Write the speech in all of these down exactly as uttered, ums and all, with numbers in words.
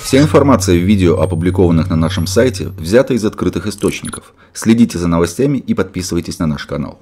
Вся информация в видео, опубликованных на нашем сайте, взята из открытых источников. Следите за новостями и подписывайтесь на наш канал.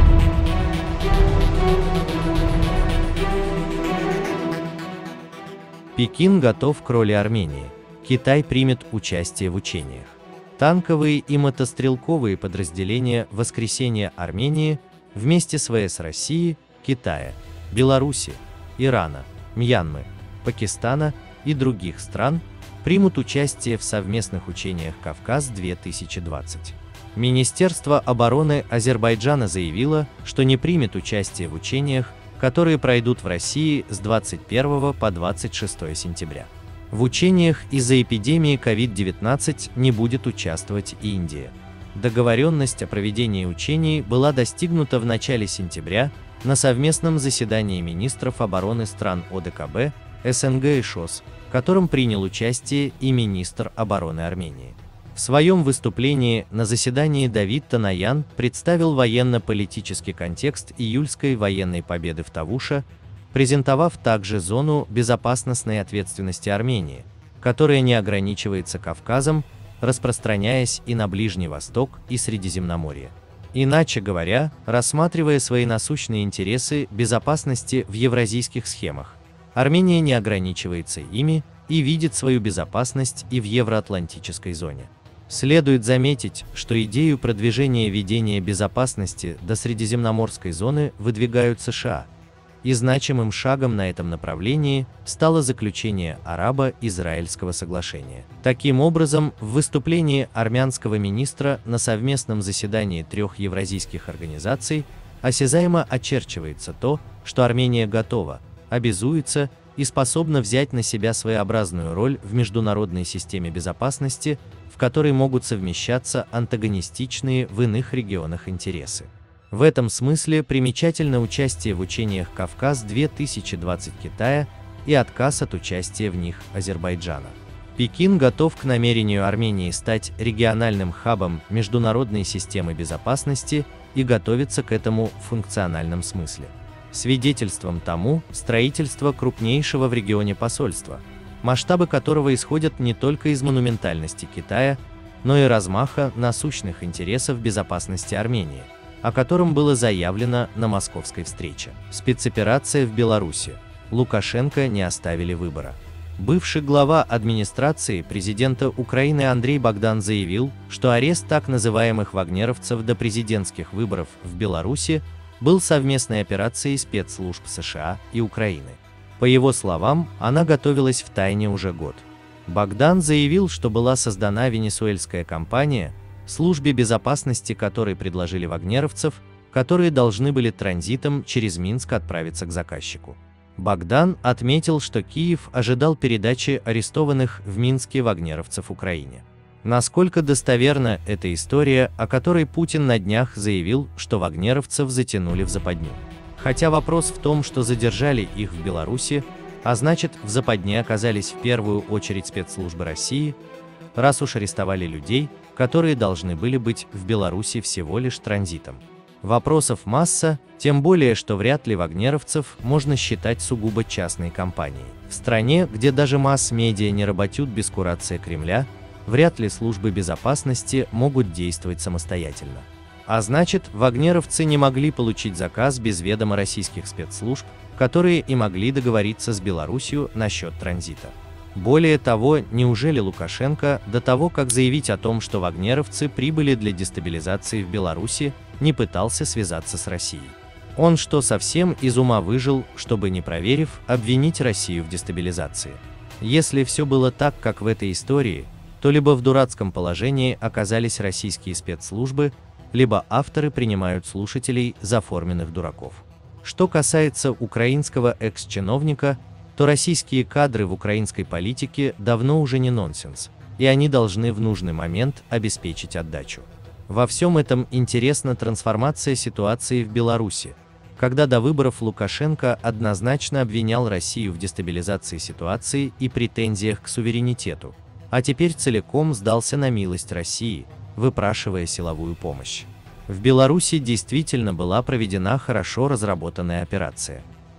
Пекин готов к роли Армении. Китай примет участие в учениях. Танковые и мотострелковые подразделения «Воскресение Армении» вместе с ВС России, Китая, Беларуси, Ирана, Мьянмы, Пакистана и других стран примут участие в совместных учениях «Кавказ-две тысячи двадцать». Министерство обороны Азербайджана заявило, что не примет участие в учениях, которые пройдут в России с двадцать первого по двадцать шестое сентября. В учениях из-за эпидемии ковид девятнадцать не будет участвовать и Индия. Договоренность о проведении учений была достигнута в начале сентября на совместном заседании министров обороны стран ОДКБ, СНГ и ШОС, в котором принял участие и министр обороны Армении. В своем выступлении на заседании Давид Таноян представил военно-политический контекст июльской военной победы в Тавуша, презентовав также зону безопасностной ответственности Армении, которая не ограничивается Кавказом, распространяясь и на Ближний Восток и Средиземноморье. Иначе говоря, рассматривая свои насущные интересы безопасности в евразийских схемах, Армения не ограничивается ими и видит свою безопасность и в евроатлантической зоне. Следует заметить, что идею продвижения ведения безопасности до Средиземноморской зоны выдвигают США, и значимым шагом на этом направлении стало заключение арабо-израильского соглашения. Таким образом, в выступлении армянского министра на совместном заседании трех евразийских организаций осязаемо очерчивается то, что Армения готова, обязуется и способна взять на себя своеобразную роль в международной системе безопасности, в которой могут совмещаться антагонистичные в иных регионах интересы. В этом смысле примечательно участие в учениях «Кавказ-две тысячи двадцать» Китая и отказ от участия в них Азербайджана. Пекин готов к намерению Армении стать региональным хабом международной системы безопасности и готовится к этому в функциональном смысле. Свидетельством тому строительство крупнейшего в регионе посольства, масштабы которого исходят не только из монументальности Китая, но и размаха насущных интересов безопасности Армении, о котором было заявлено на московской встрече. Спецоперация в Беларуси. Лукашенко не оставили выбора. Бывший глава администрации президента Украины Андрей Богдан заявил, что арест так называемых вагнеровцев до президентских выборов в Беларуси был совместной операцией спецслужб США и Украины. По его словам, она готовилась втайне уже год. Богдан заявил, что была создана венесуэльская компания, службе безопасности которой предложили вагнеровцев, которые должны были транзитом через Минск отправиться к заказчику. Богдан отметил, что Киев ожидал передачи арестованных в Минске вагнеровцев Украине. Насколько достоверна эта история, о которой Путин на днях заявил, что вагнеровцев затянули в западню? Хотя вопрос в том, что задержали их в Беларуси, а значит, в западне оказались в первую очередь спецслужбы России, раз уж арестовали людей, которые должны были быть в Беларуси всего лишь транзитом. Вопросов масса, тем более, что вряд ли вагнеровцев можно считать сугубо частной компанией. В стране, где даже масс-медиа не работают без курации Кремля, вряд ли службы безопасности могут действовать самостоятельно. А значит, вагнеровцы не могли получить заказ без ведома российских спецслужб, которые и могли договориться с Беларусью насчет транзита. Более того, неужели Лукашенко, до того, как заявить о том, что вагнеровцы прибыли для дестабилизации в Беларуси, не пытался связаться с Россией? Он что, совсем из ума выжил, чтобы, не проверив, обвинить Россию в дестабилизации? Если все было так, как в этой истории, то либо в дурацком положении оказались российские спецслужбы, либо авторы принимают слушателей за форменных дураков. Что касается украинского экс-чиновника, то российские кадры в украинской политике давно уже не нонсенс, и они должны в нужный момент обеспечить отдачу. Во всем этом интересна трансформация ситуации в Беларуси, когда до выборов Лукашенко однозначно обвинял Россию в дестабилизации ситуации и претензиях к суверенитету, а теперь целиком сдался на милость России, выпрашивая силовую помощь. В Беларуси действительно была проведена хорошо разработанная операция.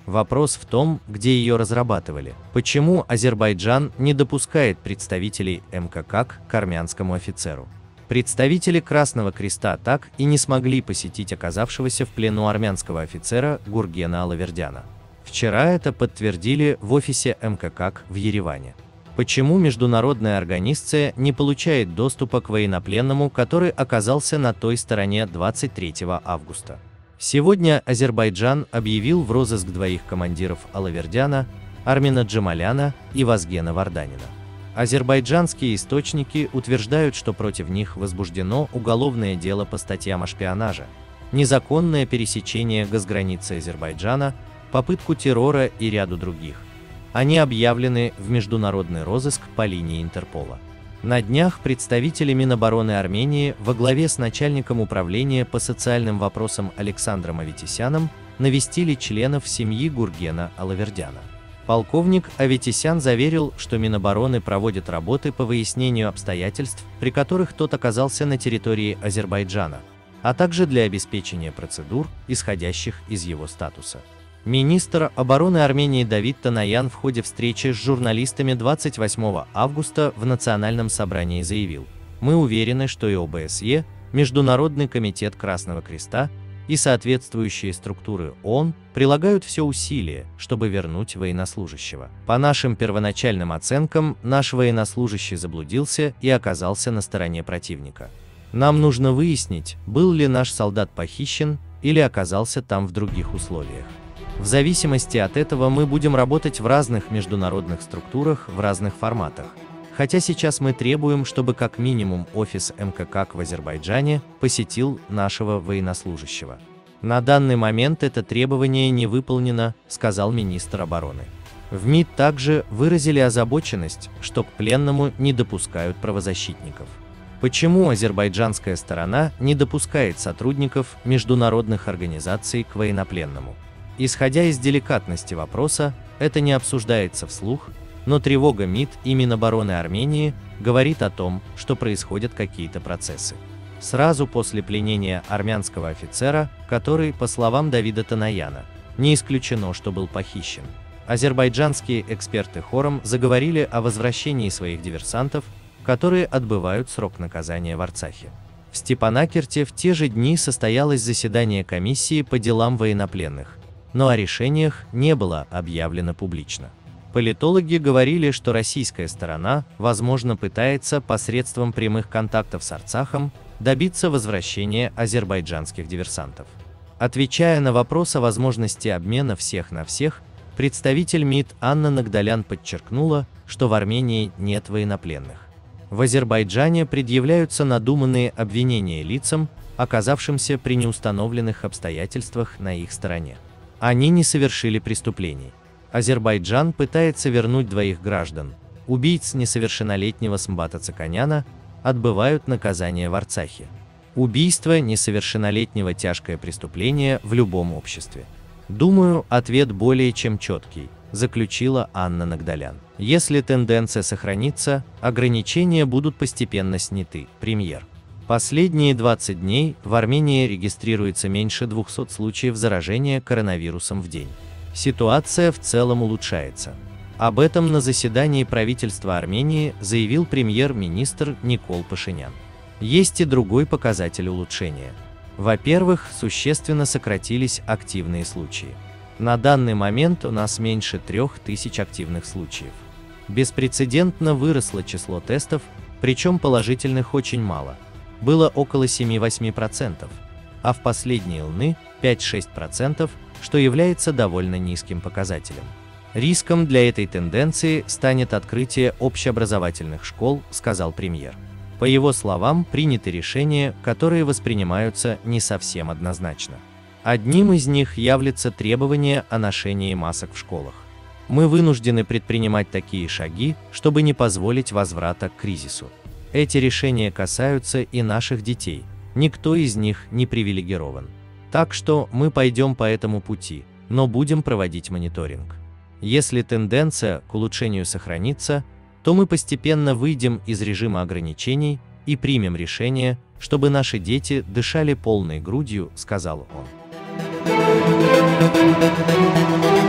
Вопрос в том, где ее разрабатывали. Почему Азербайджан не допускает представителей эм ка ка к армянскому офицеру? Представители Красного Креста так и не смогли посетить оказавшегося в плену армянского офицера Гургена Алавердяна. Вчера это подтвердили в офисе эм ка ка в Ереване. Почему международная организация не получает доступа к военнопленному, который оказался на той стороне двадцать третьего августа? Сегодня Азербайджан объявил в розыск двоих командиров Алавердяна, Армина Джамаляна и Вазгена Варданина. Азербайджанские источники утверждают, что против них возбуждено уголовное дело по статьям о шпионаже, незаконное пересечение госграницы Азербайджана, попытку террора и ряду других. Они объявлены в международный розыск по линии Интерпола. На днях представители Минобороны Армении во главе с начальником управления по социальным вопросам Александром Аветисяном навестили членов семьи Гургена Алавердяна. Полковник Аветисян заверил, что Минобороны проводит работы по выяснению обстоятельств, при которых тот оказался на территории Азербайджана, а также для обеспечения процедур, исходящих из его статуса. Министр обороны Армении Давид Танаян в ходе встречи с журналистами двадцать восьмого августа в Национальном собрании заявил: «Мы уверены, что и о бэ эс е, Международный комитет Красного Креста и соответствующие структуры ООН прилагают все усилия, чтобы вернуть военнослужащего. По нашим первоначальным оценкам, наш военнослужащий заблудился и оказался на стороне противника. Нам нужно выяснить, был ли наш солдат похищен или оказался там в других условиях. В зависимости от этого мы будем работать в разных международных структурах в разных форматах. Хотя сейчас мы требуем, чтобы как минимум офис эм ка ка в Азербайджане посетил нашего военнослужащего. На данный момент это требование не выполнено», — сказал министр обороны. В МИД также выразили озабоченность, что к пленному не допускают правозащитников. Почему азербайджанская сторона не допускает сотрудников международных организаций к военнопленному? Исходя из деликатности вопроса, это не обсуждается вслух, но тревога МИД и Минобороны Армении говорит о том, что происходят какие-то процессы. Сразу после пленения армянского офицера, который, по словам Давида Танаяна, не исключено, что был похищен, азербайджанские эксперты хором заговорили о возвращении своих диверсантов, которые отбывают срок наказания в Арцахе. В Степанакерте в те же дни состоялось заседание комиссии по делам военнопленных, но о решениях не было объявлено публично. Политологи говорили, что российская сторона, возможно, пытается посредством прямых контактов с Арцахом добиться возвращения азербайджанских диверсантов. Отвечая на вопрос о возможности обмена всех на всех, представитель МИД Анна Нагдалян подчеркнула, что в Армении нет военнопленных. В Азербайджане предъявляются надуманные обвинения лицам, оказавшимся при неустановленных обстоятельствах на их стороне. Они не совершили преступлений. Азербайджан пытается вернуть двоих граждан, убийц несовершеннолетнего Смбата Цаканяна, отбывают наказание в Арцахе. Убийство несовершеннолетнего – тяжкое преступление в любом обществе. Думаю, ответ более чем четкий, заключила Анна Нагдалян. Если тенденция сохранится, ограничения будут постепенно сняты. Премьер. Последние двадцать дней в Армении регистрируется меньше двухсот случаев заражения коронавирусом в день. Ситуация в целом улучшается. Об этом на заседании правительства Армении заявил премьер-министр Никол Пашинян. Есть и другой показатель улучшения. Во-первых, существенно сократились активные случаи. На данный момент у нас меньше трех тысяч активных случаев. Беспрецедентно выросло число тестов, причем положительных очень мало. Было около семи-восьми процентов, а в последние лны пять-шесть процентов, что является довольно низким показателем. Риском для этой тенденции станет открытие общеобразовательных школ, сказал премьер. По его словам, приняты решения, которые воспринимаются не совсем однозначно. Одним из них является требование о ношении масок в школах. Мы вынуждены предпринимать такие шаги, чтобы не позволить возврата к кризису. Эти решения касаются и наших детей, никто из них не привилегирован. Так что мы пойдем по этому пути, но будем проводить мониторинг. Если тенденция к улучшению сохранится, то мы постепенно выйдем из режима ограничений и примем решение, чтобы наши дети дышали полной грудью, сказал он.